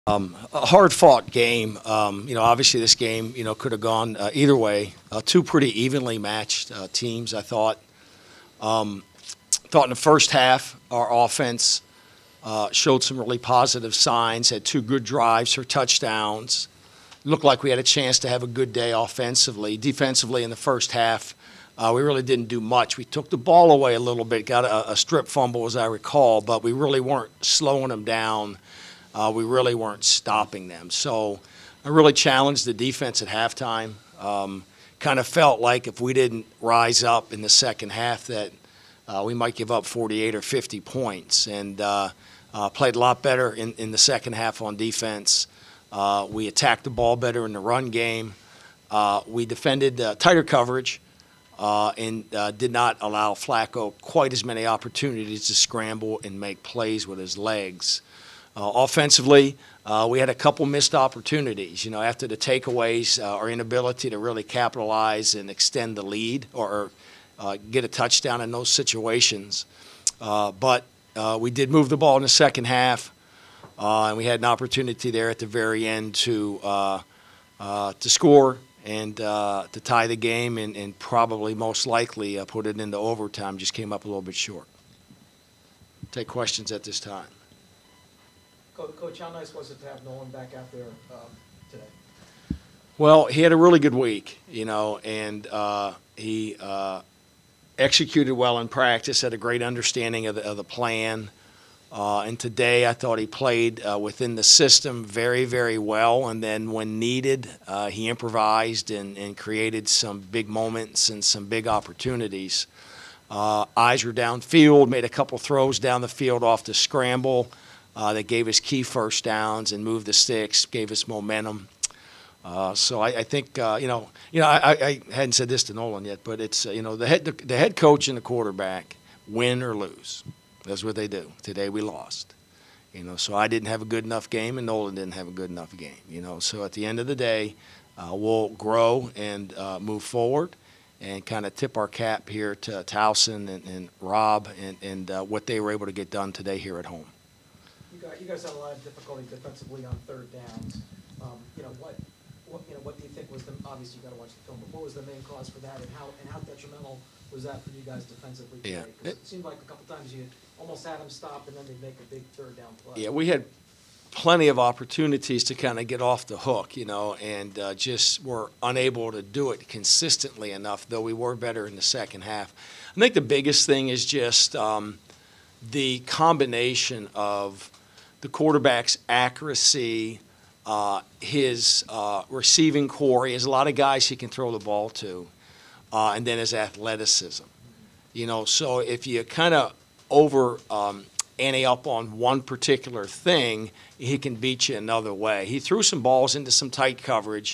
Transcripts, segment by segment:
A hard-fought game. Obviously this game, could have gone either way. Two pretty evenly matched teams, I thought. Thought in the first half, our offense showed some really positive signs, had two good drives for touchdowns. Looked like we had a chance to have a good day offensively. Defensively in the first half, we really didn't do much. We took the ball away a little bit, got a strip fumble, as I recall, but we really weren't slowing them down. We really weren't stopping them. So I really challenged the defense at halftime. Kind of felt like if we didn't rise up in the second half that we might give up 48 or 50 points. And played a lot better in the second half on defense. We attacked the ball better in the run game. We defended tighter coverage and did not allow Flacco quite as many opportunities to scramble and make plays with his legs. Offensively, we had a couple missed opportunities. After the takeaways, our inability to really capitalize and extend the lead or get a touchdown in those situations. But we did move the ball in the second half, and we had an opportunity there at the very end to score and to tie the game and probably most likely put it into overtime. Just came up a little bit short. Take questions at this time. Coach, how nice was it to have Nolan back out there today? Well, he had a really good week, and he executed well in practice, had a great understanding of the plan. And today I thought he played within the system very, very well. And then when needed, he improvised and created some big moments and some big opportunities. Eyes were downfield, made a couple throws down the field off the scramble. That gave us key first downs and moved the sticks, gave us momentum. So I think I hadn't said this to Nolan yet, but it's the head coach and the quarterback win or lose. That's what they do. Today we lost. So I didn't have a good enough game, and Nolan didn't have a good enough game. So at the end of the day, we'll grow and move forward, and kind of tip our cap here to Towson and Rob and what they were able to get done today here at home. You guys had a lot of difficulty defensively on third downs. What do you think was obviously you got to watch the film, but what was the main cause for that, and how detrimental was that for you guys defensively today? Yeah. Because it seemed like a couple times you almost had them stop and then they'd make a big third down play. Yeah, we had plenty of opportunities to kind of get off the hook, and just were unable to do it consistently enough, though we were better in the second half. I think the biggest thing is just the combination of the quarterback's accuracy, his receiving core. He has a lot of guys he can throw the ball to, and then his athleticism. So if you kind of over ante up on one particular thing, he can beat you another way. He threw some balls into some tight coverage,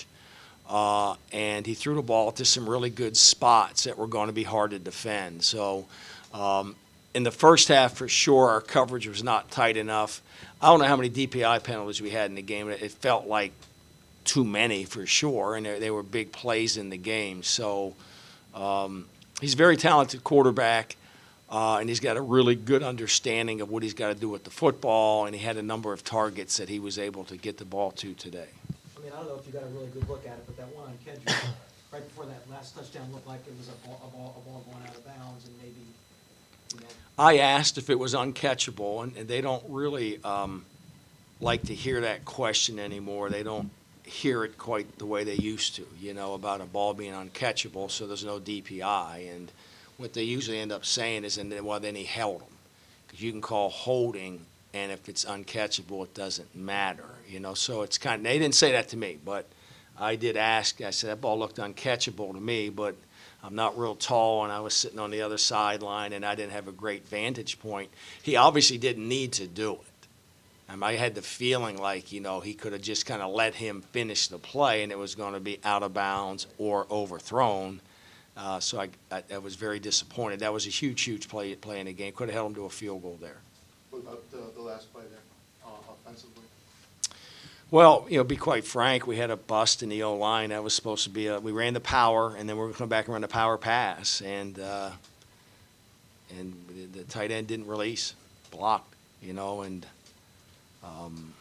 and he threw the ball to some really good spots that were going to be hard to defend. So in the first half, for sure, our coverage was not tight enough. I don't know how many DPI penalties we had in the game. It felt like too many for sure, and they were big plays in the game. So he's a very talented quarterback, and he's got a really good understanding of what he's got to do with the football, and he had a number of targets that he was able to get the ball to today. I don't know if you got a really good look at it, but that one on Kendrick right before that last touchdown looked like it was a ball going out of bounds, and maybe, I asked if it was uncatchable, and they don't really like to hear that question anymore. They don't hear it quite the way they used to, about a ball being uncatchable, so there's no DPI. And what they usually end up saying is, then he held him. Because you can call holding, and if it's uncatchable, it doesn't matter, So it's kind of, they didn't say that to me, but I did ask. I said, that ball looked uncatchable to me, but I'm not real tall, and I was sitting on the other sideline, and I didn't have a great vantage point. He obviously didn't need to do it. I had the feeling like, he could have just kind of let him finish the play, and it was going to be out of bounds or overthrown. So I was very disappointed. That was a huge, huge play in the game. Could have held him to a field goal there. What about the last play there, offensively? Well, be quite frank, we had a bust in the O-line. That was supposed to be we ran the power, and then we were going to come back and run the power pass, and the tight end didn't release, blocked, and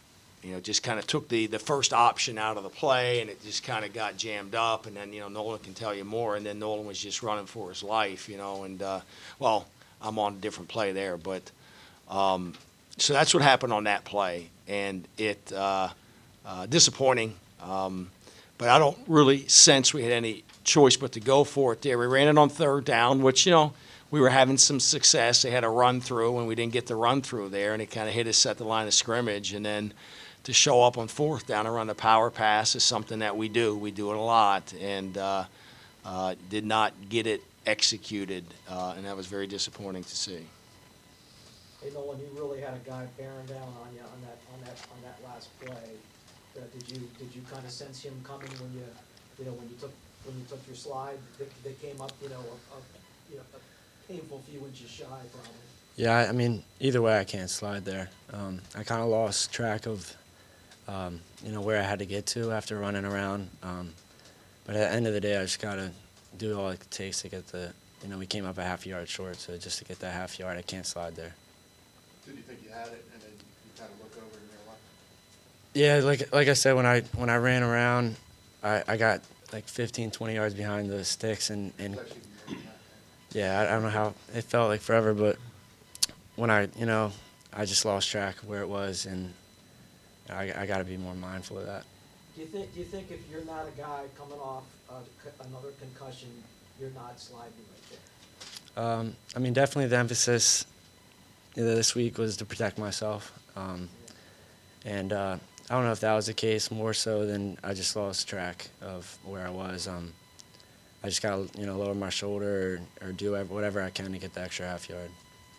just kind of took the first option out of the play, and it just kind of got jammed up. And then, Nolan can tell you more. And then Nolan was just running for his life, and, well, I'm on a different play there. But so that's what happened on that play. And it disappointing. But I don't really sense we had any choice but to go for it there. We ran it on third down, which, we were having some success. They had a run through, and we didn't get the run through there, and it kind of hit us at the line of scrimmage. And then to show up on fourth down and run the power pass is something that we do. We do it a lot, and did not get it executed, and that was very disappointing to see. Hey, Nolan, you really had a guy bearing down on you on that last play. Did you kind of sense him coming when you took your slide that came up, a painful few inches shy, probably? Yeah, I mean, either way, I can't slide there. I kind of lost track of, where I had to get to after running around. But at the end of the day, I just got to do all it takes to get we came up a half yard short, so just to get that half yard, I can't slide there. Did you think you had it, and then you kind of look over and Yeah, like I said, when I ran around, I got like 15, 20 yards behind the sticks, and yeah, I don't know how it felt like forever, but when I just lost track of where it was, and I got to be more mindful of that. Do you think if you're not a guy coming off another concussion, you're not sliding right there? I mean, definitely the emphasis this week was to protect myself, and I don't know if that was the case. More so than I just lost track of where I was. I just got to lower my shoulder or do whatever I can to get the extra half yard.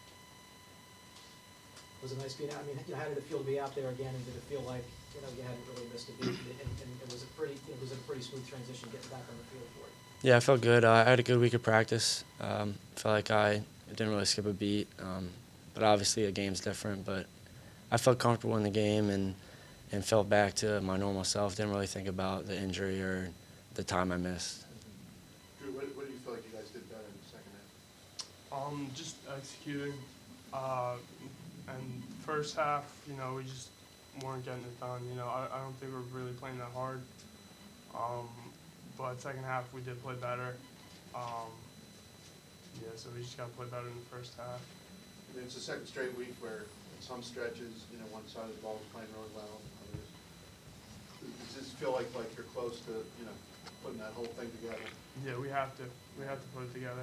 Was it nice being out? I mean, how did it feel to be out there again, and did it feel like you hadn't really missed a beat, and it was a pretty smooth transition getting back on the field for you? Yeah, I felt good. I had a good week of practice. Felt like I didn't really skip a beat, but obviously a game's different. But I felt comfortable in the game and felt back to my normal self. Didn't really think about the injury or the time I missed. Drew, what do you feel like you guys did better in the second half? Just executing. And first half, we just weren't getting it done. I don't think we're really playing that hard. But second half, we did play better. So we just got to play better in the first half. I mean, it's the second straight week where in some stretches, one side of the ball is playing really well. Others. Does this feel like you're close to, putting that whole thing together? Yeah, we have to. We have to put it together.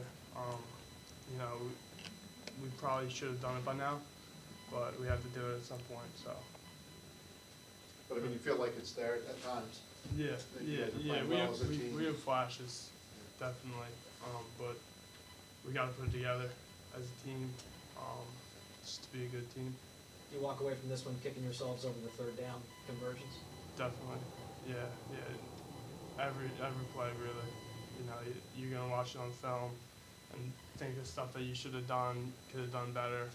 We probably should have done it by now, but we have to do it at some point. So. But I mean, you feel like it's there at times. Yeah. We have flashes, definitely. But we got to put it together as a team, just to be a good team. You walk away from this one kicking yourselves over the third down conversions? Definitely. Yeah. Every play, really. You're gonna watch it on film and think of stuff that you should have done, could have done better.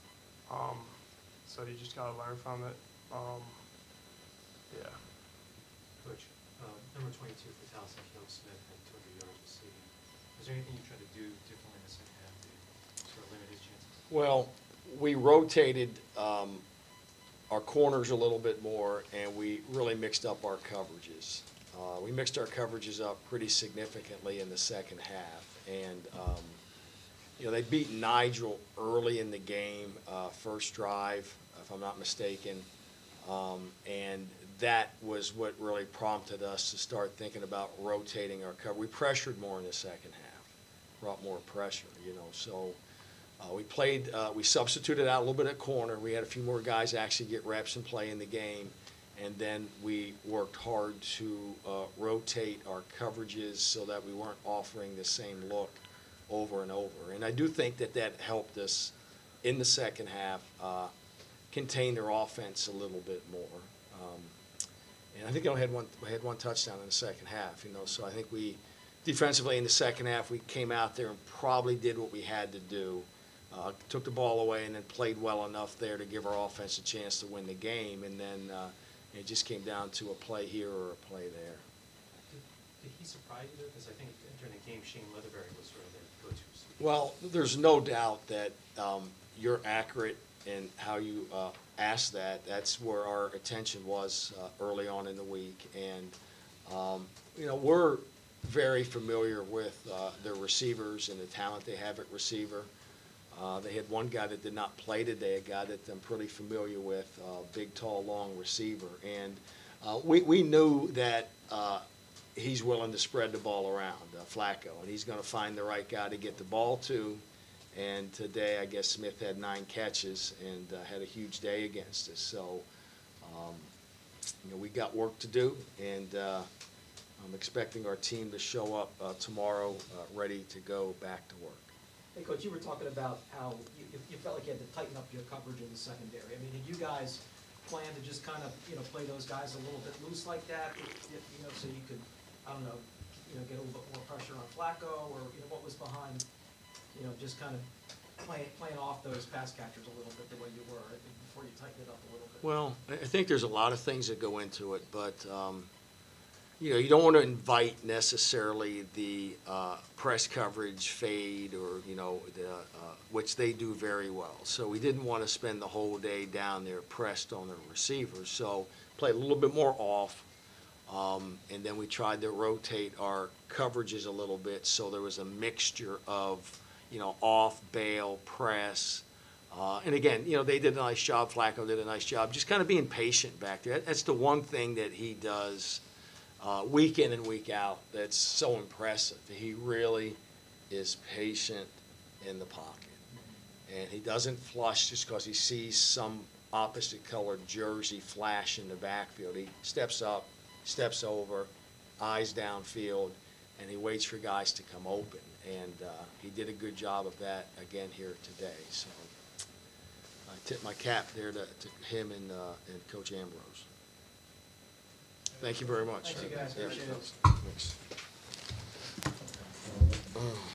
So you just gotta learn from it. Yeah. Coach, number 22 for Towson, Smith had 200 yards receiving. Is there anything you tried to do differently in the second half to sort of limit his chances? Well, we rotated our corners a little bit more, and we really mixed up our coverages. We mixed our coverages up pretty significantly in the second half, and they beat Nigel early in the game, first drive, if I'm not mistaken, and that was what really prompted us to start thinking about rotating our cover. We pressured more in the second half, brought more pressure, so we substituted out a little bit at corner. We had a few more guys actually get reps and play in the game, and then we worked hard to rotate our coverages so that we weren't offering the same look over and over. And I do think that helped us in the second half contain their offense a little bit more. And I think they only had one touchdown in the second half, So I think we defensively in the second half we came out there and probably did what we had to do. Took the ball away and then played well enough there to give our offense a chance to win the game. And then it just came down to a play here or a play there. Did he surprise you? Because I think during the game, Shane Leatherberry was sort of their go-to. Well, there's no doubt that you're accurate and how you asked that, that's where our attention was early on in the week. And, you know, we're very familiar with their receivers and the talent they have at receiver. They had one guy that did not play today, a guy that I'm pretty familiar with, big, tall, long receiver. And we knew that he's willing to spread the ball around, Flacco, and he's going to find the right guy to get the ball to. And today, I guess Smith had 9 catches and had a huge day against us. So, you know, we got work to do, and I'm expecting our team to show up tomorrow ready to go back to work. Hey, Coach, you were talking about how you felt like you had to tighten up your coverage in the secondary. I mean, did you guys plan to just kind of, you know, play those guys a little bit loose like that, you know, so you could, I don't know, you know, get a little bit more pressure on Flacco, or, you know, what was behind, you know, just kind of playing off those pass catchers a little bit the way you were before you tightened it up a little bit? Well, I think there's a lot of things that go into it, but you know, you don't want to invite necessarily the press coverage fade, or, you know, which they do very well. So we didn't want to spend the whole day down there pressed on the receivers. So play a little bit more off, and then we tried to rotate our coverages a little bit, so there was a mixture of, you know, off, bail, press. And again, you know, they did a nice job. Flacco did a nice job, just kind of being patient back there. That's the one thing that he does week in and week out that's so impressive. He really is patient in the pocket. And he doesn't flush just because he sees some opposite colored jersey flash in the backfield. He steps up, steps over, eyes downfield, and he waits for guys to come open. And he did a good job of that again here today. So I tip my cap there to him and Coach Ambrose. Thank you very much. Thanks, you guys. Yeah. Appreciate it. Thanks.